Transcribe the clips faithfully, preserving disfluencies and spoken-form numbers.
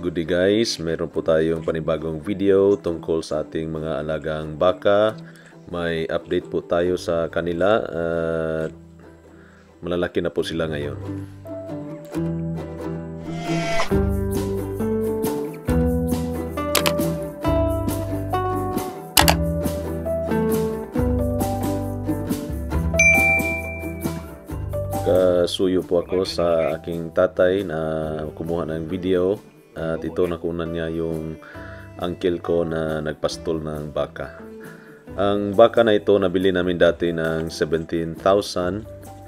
Good day guys, meron po tayong panibagong video tungkol sa ating mga alagang baka. May update po tayo sa kanila at malalaki na po sila ngayon. Kasuyo po ako sa aking tatay na kumuha ng video. At ito nakunan niya yung uncle ko na nagpastol ng baka. Ang baka na ito nabili namin dati ng seventeen thousand.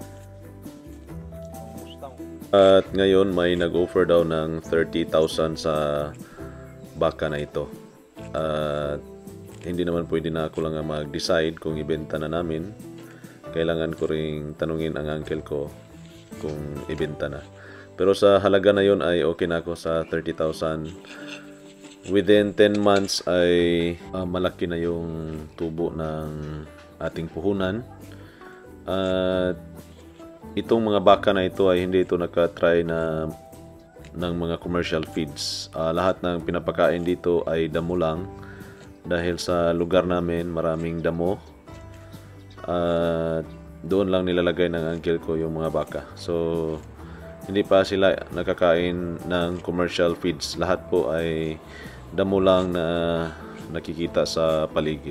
At ngayon may nag-offer daw ng thirty thousand sa baka na ito. At hindi naman pwede na ako lang mag-decide kung ibenta na namin. Kailangan ko ring tanungin ang uncle ko kung ibenta na. Pero sa halaga na yon ay okay na ako sa thirty thousand. Within ten months ay uh, malaki na yung tubo ng ating puhunan. At uh, itong mga baka na ito ay hindi ito nakatry na ng mga commercial feeds. Uh, lahat ng pinapakain dito ay damo lang. Dahil sa lugar namin maraming damo. At uh, doon lang nilalagay ng uncle ko yung mga baka. So hindi pa sila nakakain ng commercial feeds. Lahat po ay damo lang na nakikita sa paligid.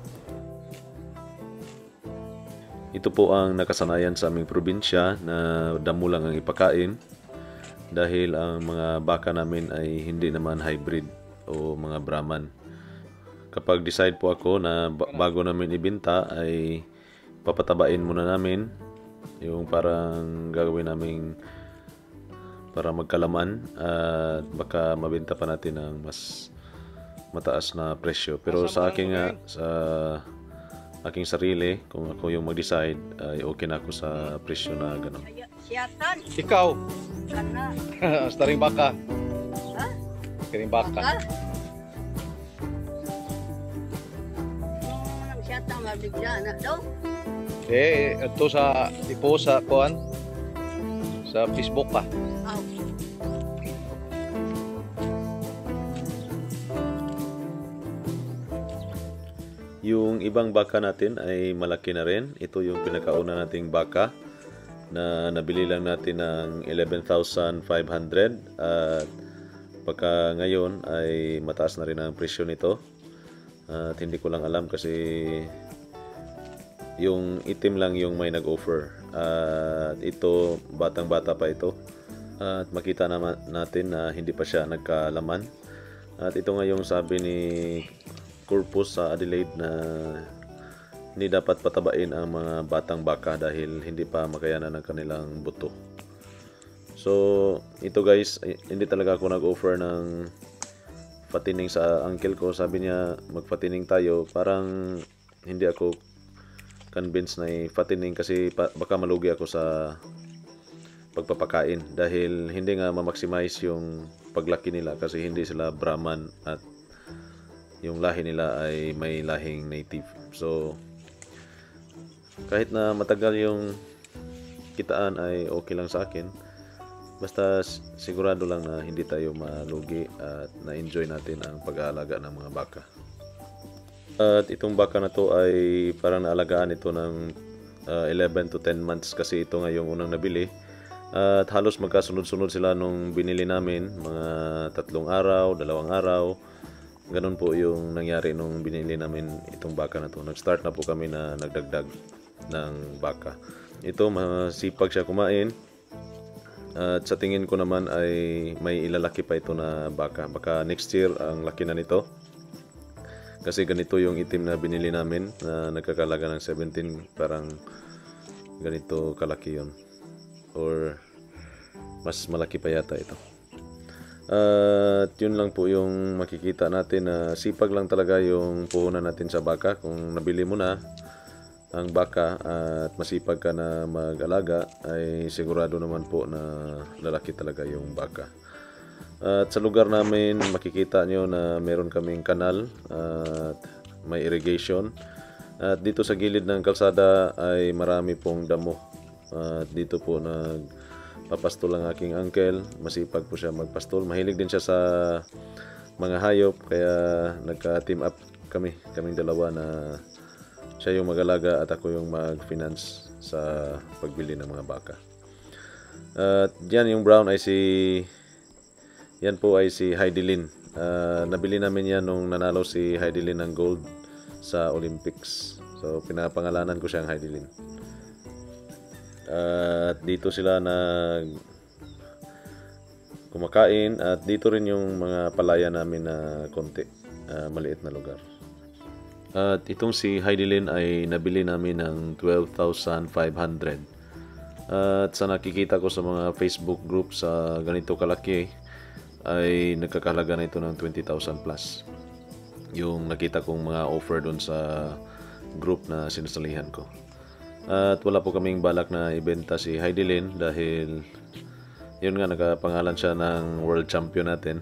Ito po ang nakasanayan sa aming probinsya na damo lang ang ipakain. Dahil ang mga baka namin ay hindi naman hybrid o mga Brahman. Kapag decide po ako na bago namin ibenta ay papatabain muna namin. Yung parang gagawin naming para magkalaman at baka mabenta pa natin ng mas mataas na presyo. Pero sa aking nga, sa aking sarili, kung ako yung mag-decide, ay okay na ako sa presyo na gano'n. Ikaw? Hasta rin baka. Ha? Ring baka. Eh, ito sa ipo sa kuan sa Facebook pa. Yung ibang baka natin ay malaki na rin. Ito yung pinakauna nating baka na nabili lang natin ng eleven thousand five hundred at pagka ngayon ay mataas na rin ang presyo nito. At hindi ko lang alam kasi yung itim lang yung may nag-offer. At ito, batang bata pa ito. At makita naman natin na hindi pa siya nagkalaman. At ito nga yung sabi ni Corpus sa Adelaide na hindi dapat patabain ang mga batang baka dahil hindi pa makayanan ng kanilang buto. So ito guys, hindi talaga ako nag-offer ng fattening sa uncle ko. Sabi niya mag-fattening tayo. Parang hindi ako convinced na i-fattening kasi baka malugi ako sa pagpapakain dahil hindi nga ma-maximize yung paglaki nila kasi hindi sila Brahman at yung lahi nila ay may lahing native. So kahit na matagal yung kitaan ay okay lang sa akin. Basta sigurado lang na hindi tayo malugi at na-enjoy natin ang pag-aalaga ng mga baka. At itong baka na to ay parang naalagaan ito ng uh, eleven to ten months kasi ito nga yung unang nabili. At halos magkasunod-sunod sila nung binili namin. Mga tatlong araw, dalawang araw. Ganun po yung nangyari nung binili namin itong baka na to. Nag-start na po kami na nagdagdag ng baka. Ito masipag siya kumain. At sa tingin ko naman ay may ilalaki pa ito na baka. Baka next year ang laki na nito. Kasi ganito yung itim na binili namin na nagkakalaga ng seventeen. Parang ganito kalaki yun. Or mas malaki pa yata ito. At uh, yun lang po yung makikita natin na sipag lang talaga yung puhunan natin sa baka. Kung nabili mo na ang baka at masipag ka na mag-alaga ay sigurado naman po na lalaki talaga yung baka. At sa lugar namin makikita nyo na meron kaming kanal at may irrigation. At dito sa gilid ng kalsada ay marami pong damo. At dito po nag papastol ang aking uncle. Masipag po siya magpastol. Mahilig din siya sa mga hayop, kaya nagka-team up kami, kaming dalawa na siya yung mag-alaga at ako yung mag-finance sa pagbili ng mga baka. At yan yung brown ay si yan po ay si Heidelin. Uh, nabili namin yan nung nanalo si Heidelin ng gold sa Olympics. So pinapangalanan ko siyang Heidelin. Uh, at dito sila nag kumakain, at dito rin yung mga palaya namin na konti, uh, maliit na lugar. At itong si Heidelin ay nabili namin ng twelve thousand five hundred. At sa nakikita ko sa mga Facebook group sa ganito kalaki ay nagkakahalaga na ito ng twenty thousand plus. Yung nakita kong mga offer doon sa group na sinasalihan ko. At wala po kaming balak na ibenta si Heidelin dahil yun nga, nakapangalan siya ng world champion natin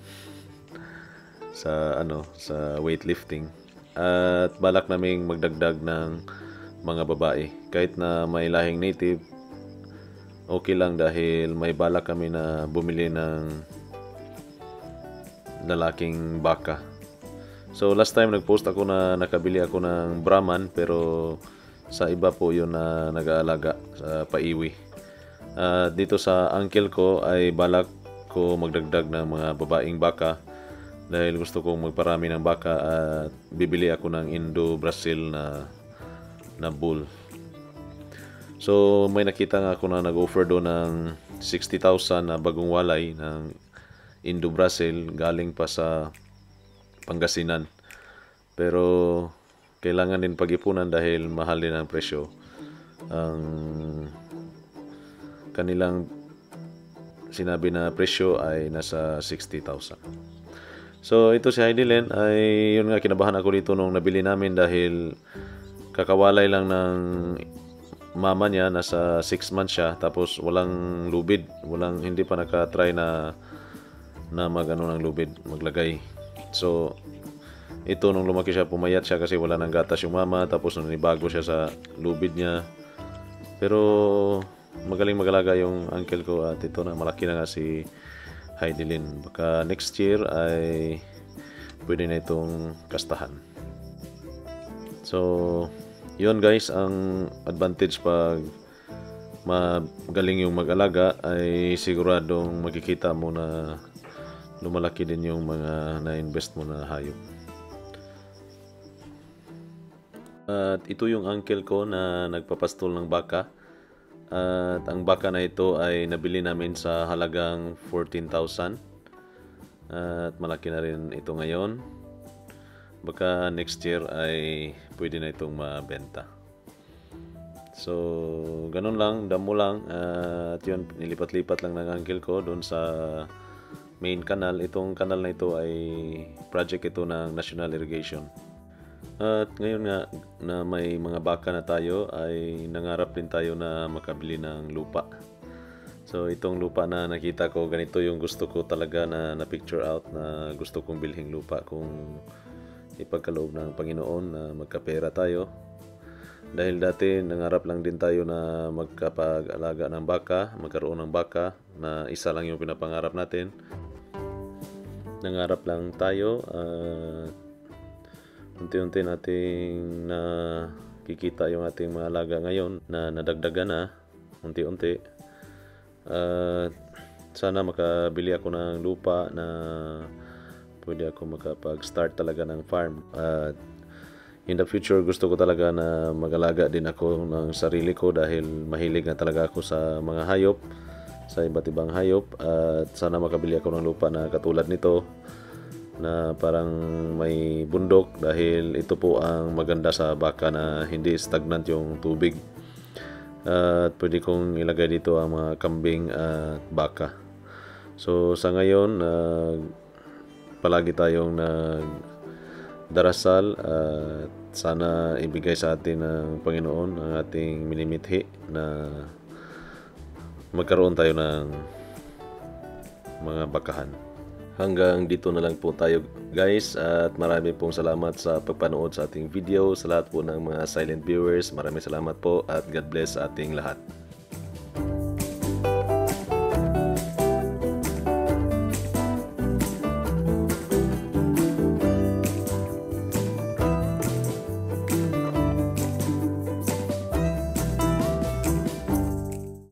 sa ano sa weightlifting. At balak naming magdagdag ng mga babae. Kahit na may lahing native, okay lang dahil may balak kami na bumili ng lalaking baka. So last time nagpost ako na nakabili ako ng Brahman, pero sa iba po yun na nag-aalaga sa paiwi. Uh, dito sa uncle ko ay balak ko magdagdag ng mga babaeng baka dahil gusto kong magparami ng baka at bibili ako ng Indo-Brazil na na bull. So may nakita nga ako na nag-offer doon ng sixty thousand na bagong walay ng Indo-Brazil galing pa sa Pangasinan. Pero kailangan din pag-ipunan dahil mahal din ang presyo. Ang kanilang sinabi na presyo ay nasa sixty thousand. So ito si Heidelin ay yun nga, kinabahan ako dito nung nabili namin dahil kakawalay lang ng mama niya, nasa six months siya, tapos walang lubid, walang hindi pa naka-try na na magano ng lubid, maglagay. So ito nung lumaki siya, pumayat siya kasi wala nang gatas yung mama, tapos nung nibago siya sa lubid niya. Pero magaling mag-alaga yung uncle ko at ito na, malaki na nga si Heidelin. Baka next year ay pwede na itong kastahan. So yun guys, ang advantage pag magaling yung mag-alaga ay siguradong makikita mo na lumalaki din yung mga na-invest mo na hayop. At ito yung uncle ko na nagpapastol ng baka. At ang baka na ito ay nabili namin sa halagang fourteen thousand. At malaki na rin ito ngayon. Baka next year ay pwede na itong mabenta. So ganun lang, damo lang. At yun, nilipat-lipat lang ng uncle ko doon sa main canal. Itong canal na ito ay project ito ng National Irrigation. At ngayon nga na may mga baka na tayo ay nangarap din tayo na makabili ng lupa. So itong lupa na nakita ko, ganito yung gusto ko talaga na na-picture out na gusto kong bilhing lupa kung ipagkaloob ng Panginoon na magkapera tayo. Dahil dati nangarap lang din tayo na magkapag-alaga ng baka, magkaroon ng baka na isa lang yung pinapangarap natin. Nangarap lang tayo at uh, unti-unti nating nakikita yung ating mga alaga ngayon na nadagdagan na unti-unti. Uh, sana makabili ako ng lupa na pwede ako makapag-start talaga ng farm. At uh, in the future gusto ko talaga na mag-alaga din ako ng sarili ko dahil mahilig na talaga ako sa mga hayop, sa iba't ibang hayop. At uh, sana makabili ako ng lupa na katulad nito na parang may bundok dahil ito po ang maganda sa baka na hindi stagnant yung tubig. At uh, pwede kong ilagay dito ang mga kambing at baka. So sa ngayon uh, palagi tayong nagdarasal at uh, sana ibigay sa atin ng Panginoon ang ating minimithi na magkaroon tayo ng mga bakahan. Hanggang dito na lang po tayo guys, at marami pong salamat sa pagpanood sa ating video. Sa lahat po ng mga silent viewers, maraming salamat po at God bless sa ating lahat.